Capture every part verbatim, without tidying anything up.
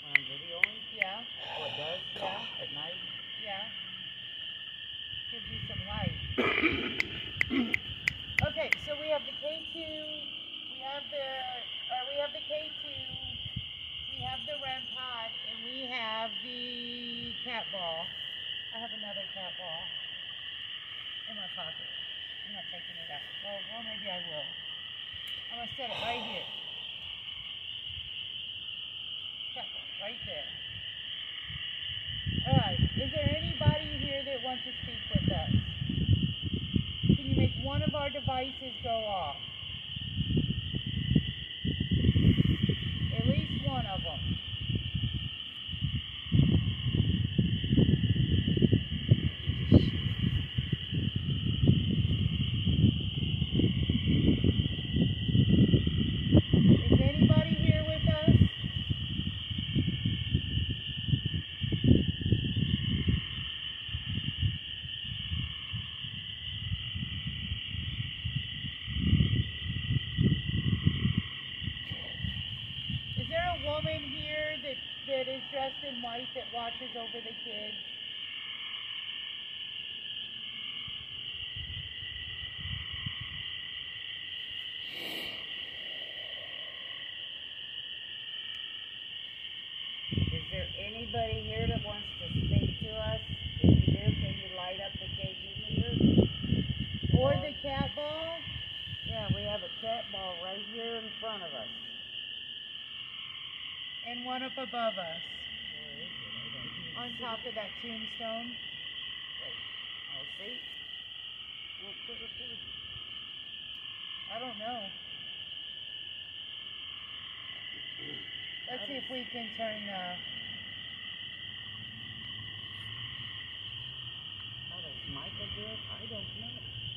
I'm videoing? Yeah. Oh, it does? Yeah. At night? Yeah. Gives you some light. Okay, so we have the K two, we have the, or we have the K two, we have the REM pod, and we have the cat ball. I have another cat ball in my pocket. I'm not taking it out. Well, well maybe I will. I'm going to set it right here. Cat ball, right there. Alright, is there anybody here that wants to speak with us? Can you make one of our devices go off? At least one of them. Is anybody here with us? Is there a woman here that, that is dressed in white that watches over the kids? Is there anybody here that wants to speak to us? If you do, can you light up the K two meter? Or the cat ball? Yeah, we have a cat ball right here in front of us. And one up above us. Where is it? I don't even On see top it. of that tombstone. Wait, I'll see. Well, put it towards you. I don't know. Let's see if we can turn the... How does Micah do it? I don't know.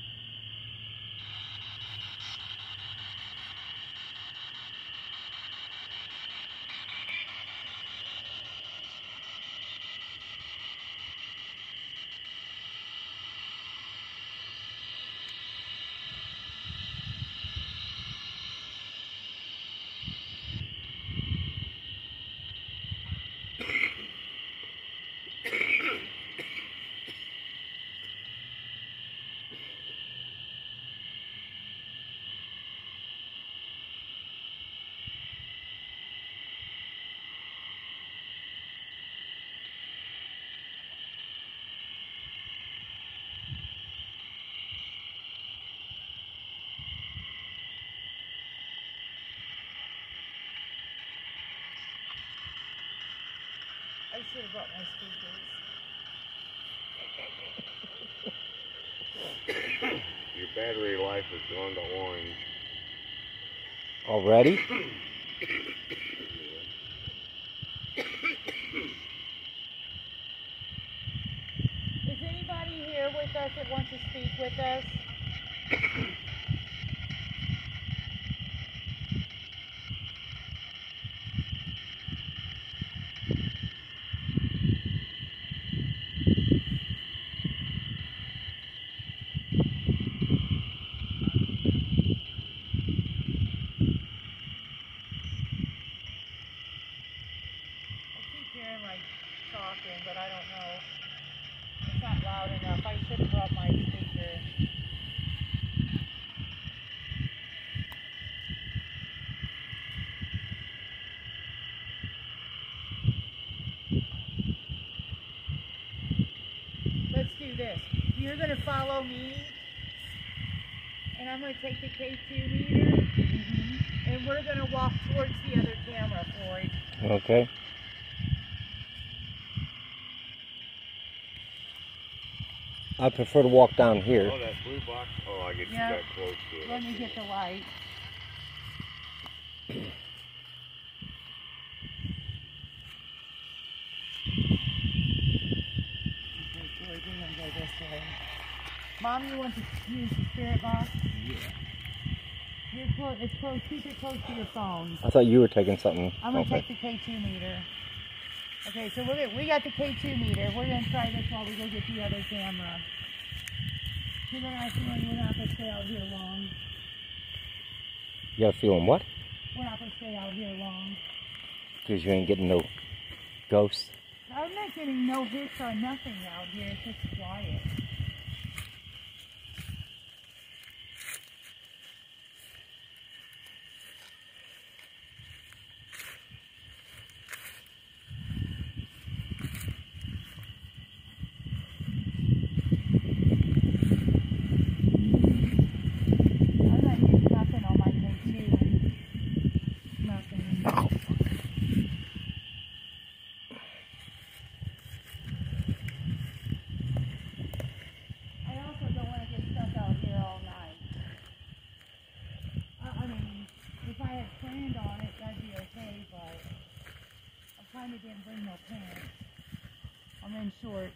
I should have brought my speakers. Your battery life has gone to orange. Already? Is anybody here with us that wants to speak with us? Like talking, but I don't know. It's not loud enough. I should have brought my speaker. Let's do this. You're going to follow me, and I'm going to take the K two meter, mm-hmm. and we're going to walk towards the other camera, Floyd. Okay. I prefer to walk down here. Oh, that blue box? Oh, I get Yeah. you that close to it. Let me get the light. Okay, Floyd, we're going to go this way. Mom, you want to use the spirit box? Yeah. You're close. It's close. Keep it close to your phone. I thought you were taking something. I'm going to Okay. take the K two meter. Okay, so we're gonna, we got the K two meter. We're going to try this while we go get the other camera. We're not feeling we're not going to stay out here long. You got feeling what? We're not going to stay out here long. Because you ain't getting no Ghosts. I'm not getting no hits or nothing out here. It's just quiet. I'm not getting nothing on my K two. Nothing. I also don't want to get stuck out here all night. I, I mean, if I had planned on it, that'd be okay, but I kind of didn't bring no pants. I'm in shorts.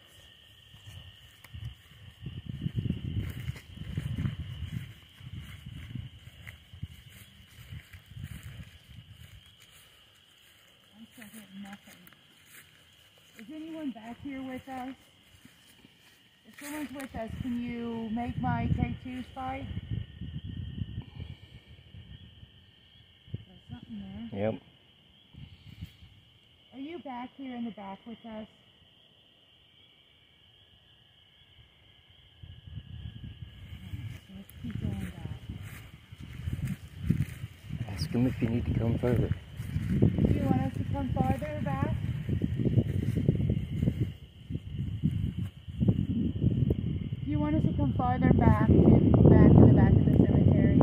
I'm still getting nothing. Is anyone back here with us? If someone's with us, can you make my K two spike? There's something there. Yep. Are you back here in the back with us? So let's keep going back. Ask him if you need to come further. Do you want us to come farther back? Do you want us to come farther back to back to the back of the cemetery?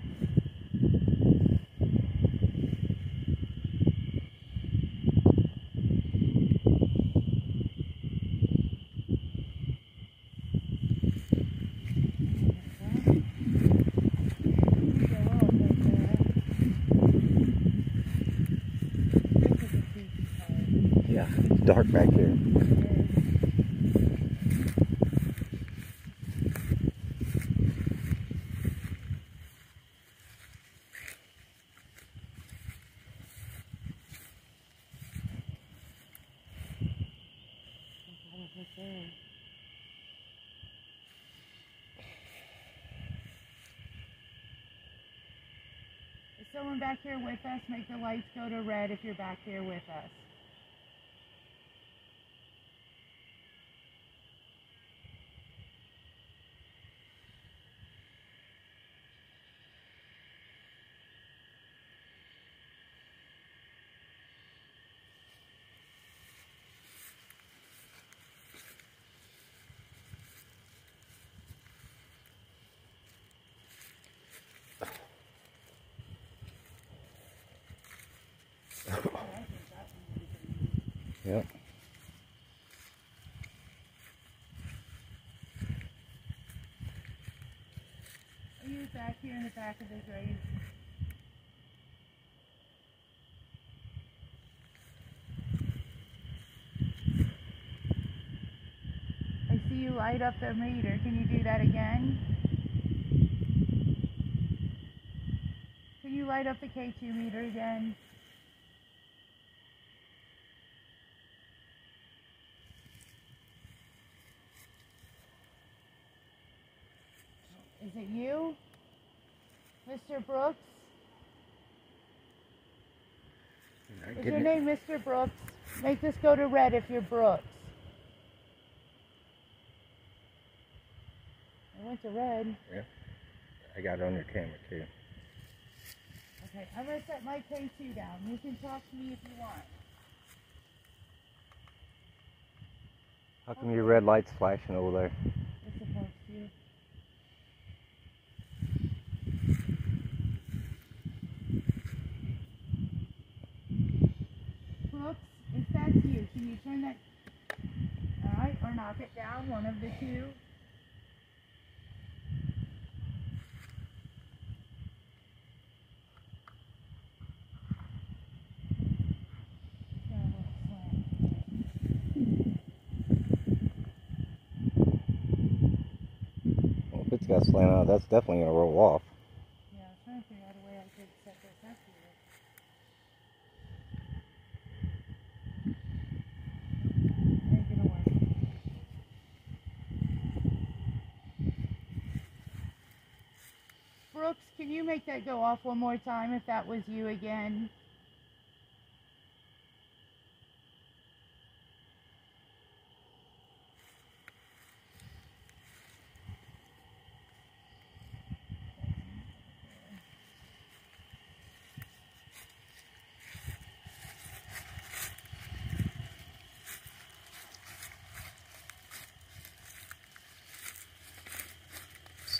Yeah, it's dark back here. Is someone back here with us? Make the lights go to red if you're back here with us. Yep. Are you back here in the back of the grave? I see you light up the meter. Can you do that again? Can you light up the K two meter again? Is it you? Mister Brooks? Is your name Mister Brooks? Make this go to red if you're Brooks. It went to red. Yeah. I got it on your camera too. Okay, I'm going to set my K two down. You can talk to me if you want. How come your red light's flashing over there? It's supposed to. Brooks, if that's you, can you turn that, alright, or knock it down, one of the two? Well, if it's got slant out, that's definitely going to roll off. Yeah, I was trying to figure out a way I could set this up here. Ain't gonna work. Brooks, can you make that go off one more time if that was you again?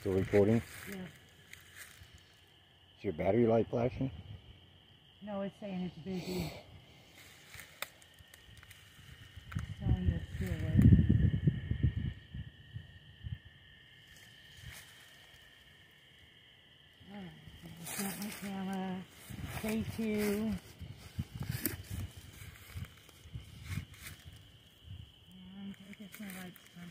Still recording? Yeah. Is your battery light flashing? No, it's saying it's busy. It's telling you it's still working. Alright, so I got my camera. K two. And I guess my light's on.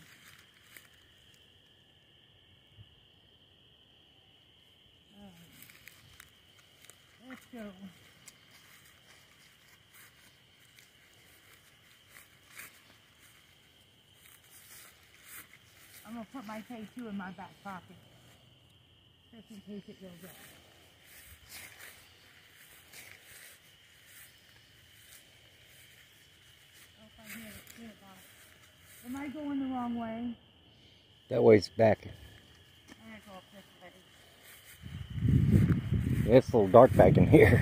Let's go. I'm going to put my K two in my back pocket, just in case it goes off. Oh, if I hear it, hear it off. Am I going the wrong way? That way's back. I'm going to go up this way. Yeah, it's a little dark back in here.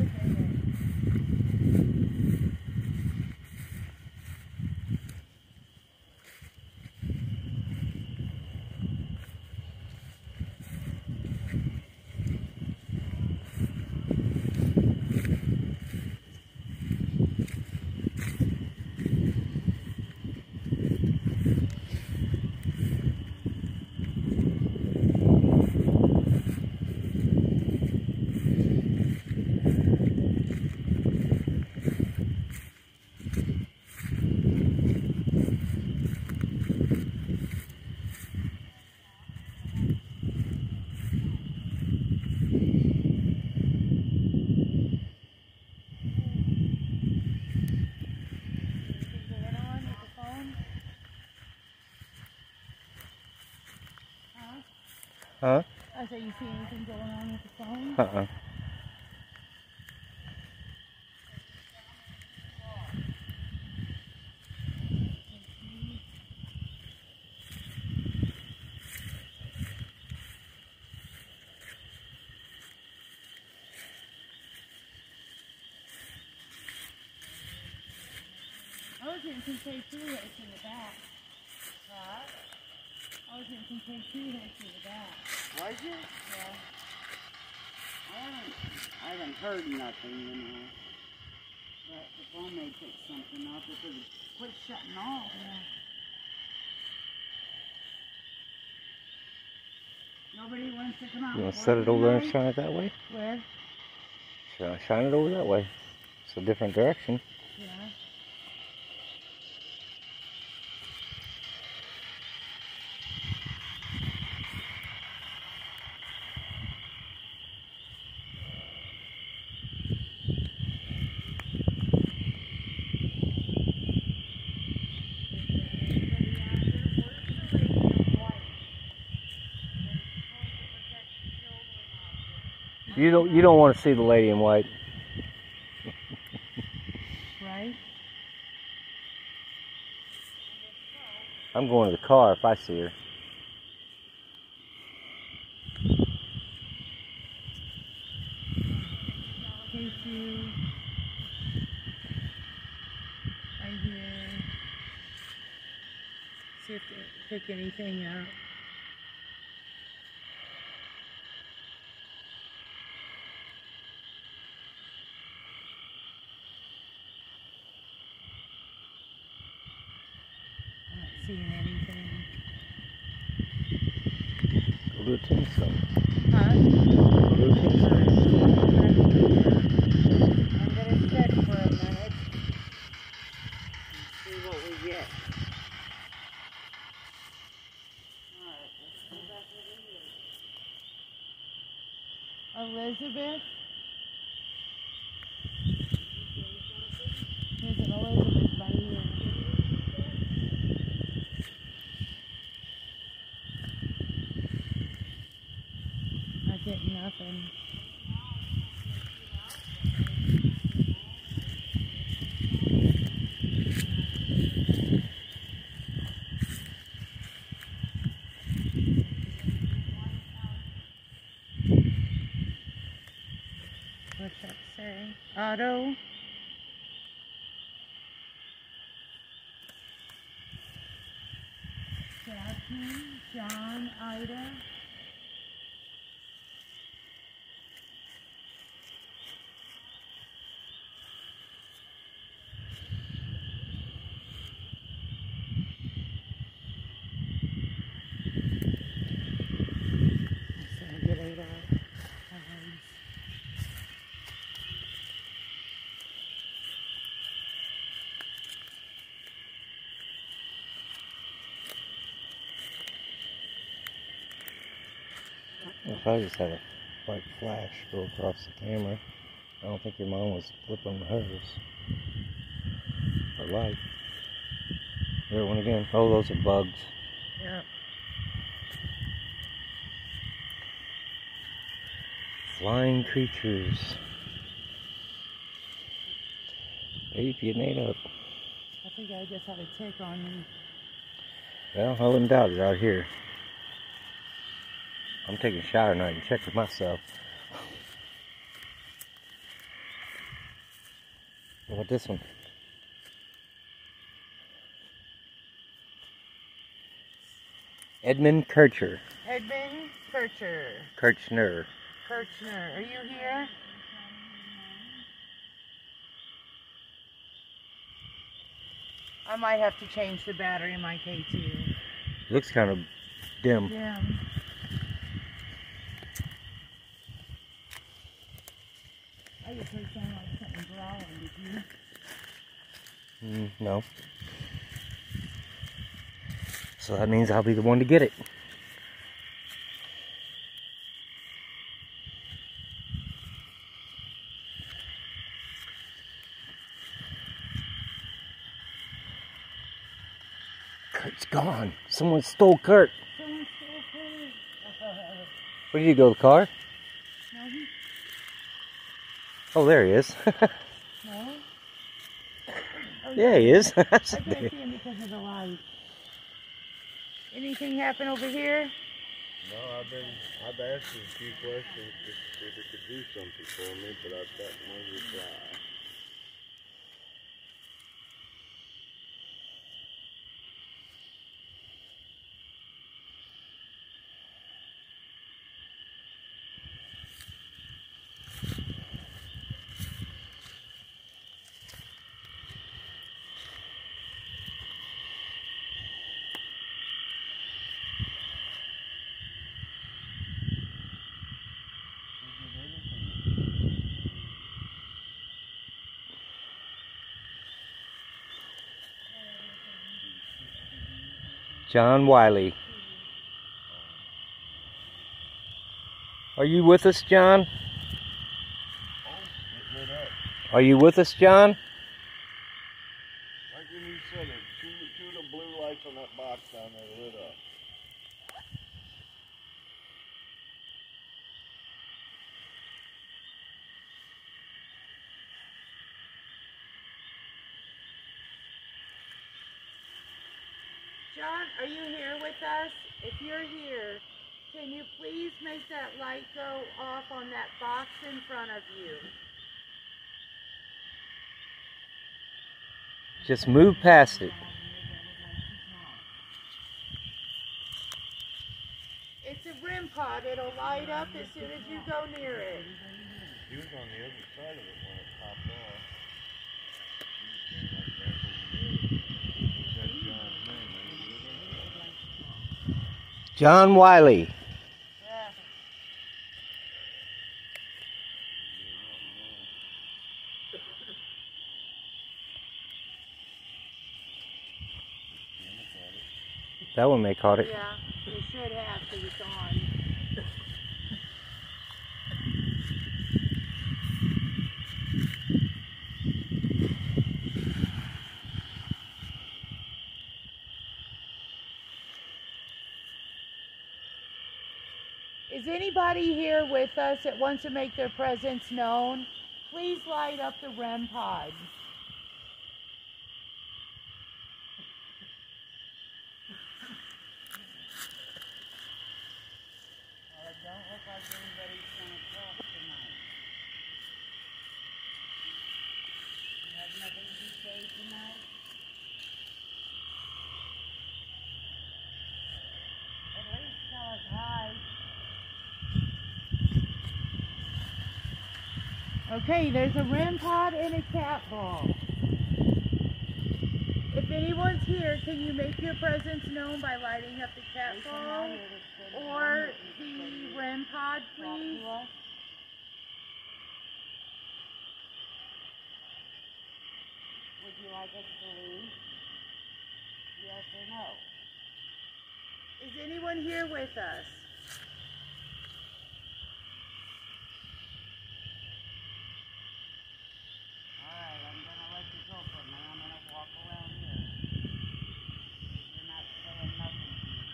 Huh? I said, you see anything going on with the phone? Uh-uh. I was getting some K two hits in the back. Huh? I was getting some K two hits in the back. Was you? Yeah. I haven't, I haven't heard nothing, you know. But the phone may pick something up because it quit shutting off. Yeah. Nobody wants to come out. You want and to set work it over there and tonight? shine it that way? Where? Shine, shine it over that way. It's a different direction. Yeah. You don't you don't want to see the lady in white. Right? I'm going to the car if I see her. K two. Right here. See if they pick anything up. I'm not seeing anything. Go to a tombstone. Huh? Go to a tombstone. I'm gonna sit for a minute and see what we get. Alright, let's go back over here. Elizabeth? There's an Elizabeth right here. Not getting nothing. What's that say? Auto? Jasmine? John, Ida. If I just had a white flash go across the camera, I don't think your mom was flipping hers. Or light. There one again. Oh, those are bugs. Yeah. Flying creatures. Baby, you made up. I think I just had a tick on me. Well, I wouldn't doubt it out here. I'm taking a shower tonight and checking myself. What about this one? Edmund Kircher. Edmund Kircher. Kirchner. Kirchner. Are you here? I might have to change the battery in my K two. Looks kind of dim. Yeah. I just heard sound like something growling, did you? Mm, no. So that means I'll be the one to get it. Kurt's gone. Someone stole Kurt. Someone stole Kurt. Where did he go? The car? No, he... Oh, there he is. No? Oh, yeah, he is. I can't see him because of the light. Anything happen over here? No, I've been, I've asked him a few questions to see if he could do something for me, but I've got no reply. John Wiley. Are you with us, John? Oh, it lit up. Are you with us, John? Like when you said it, two, two of the blue lights on that box down there lit up. John, are you here with us? If you're here, can you please make that light go off on that box in front of you? Just move past it. It's a rim pod. It'll light up as soon as you go near it. He was on the other side of it when it popped off. John Wiley. Yeah. That one may caught it. Yeah, it should have because it's on. Is anybody here with us that wants to make their presence known? Please light up the R E M pod. Well, it don't look like anybody's gonna talk tonight. You have nothing to say tonight? At Okay, there's a R E M pod and a cat ball. If anyone's here, can you make your presence known by lighting up the cat ball or the R E M pod, please? Would you like us to leave? Yes or no? Is anyone here with us? Alright, I'm gonna let you go for a minute. I'm gonna walk around here. You're not saying nothing to me.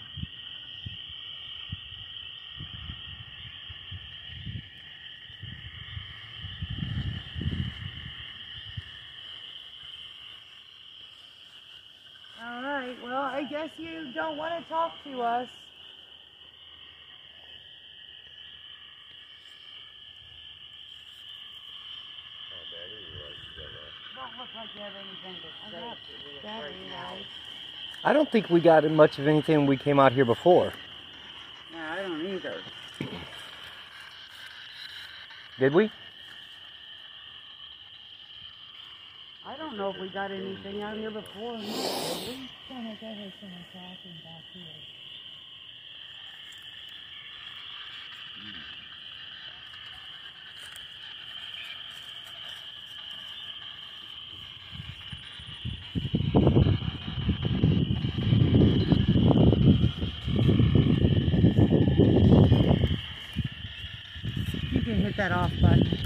Alright, well, I guess you don't want to talk to us. Don't look like you have anything to say. Very nice. I don't think we got much of anything when we came out here before. No, I don't either. Did we? I don't know if we got anything out here before or not, did we? Sounds like I heard someone talking back here. You can hit that off button.